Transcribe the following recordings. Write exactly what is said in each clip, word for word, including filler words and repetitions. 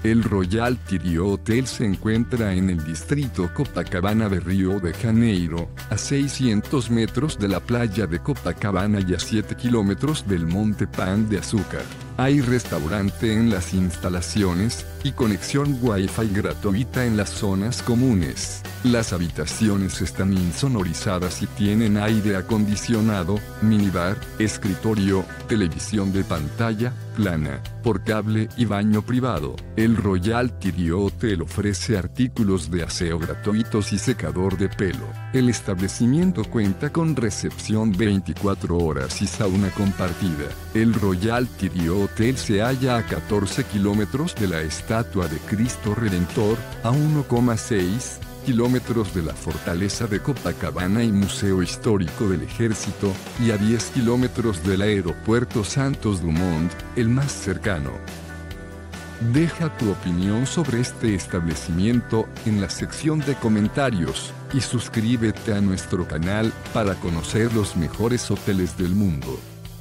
El Royal Tirio Hotel se encuentra en el distrito Copacabana de Río de Janeiro, a seiscientos metros de la playa de Copacabana y a siete kilómetros del Monte Pan de Azúcar. Hay restaurante en las instalaciones, y conexión Wi-Fi gratuita en las zonas comunes. Las habitaciones están insonorizadas y tienen aire acondicionado, minibar, escritorio, televisión de pantalla plana, por cable y baño privado. El Royal Tirio Hotel ofrece artículos de aseo gratuitos y secador de pelo. El establecimiento cuenta con recepción veinticuatro horas y sauna compartida. El Royal Tirio Hotel se halla a catorce kilómetros de la estatua de Cristo Redentor, a uno coma seis kilómetros de la fortaleza de Copacabana y Museo Histórico del Ejército, y a diez kilómetros del aeropuerto Santos Dumont, el más cercano. Deja tu opinión sobre este establecimiento en la sección de comentarios, y suscríbete a nuestro canal para conocer los mejores hoteles del mundo.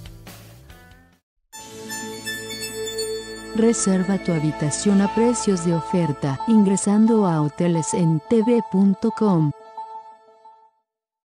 Reserva tu habitación a precios de oferta ingresando a hoteles en t v punto com.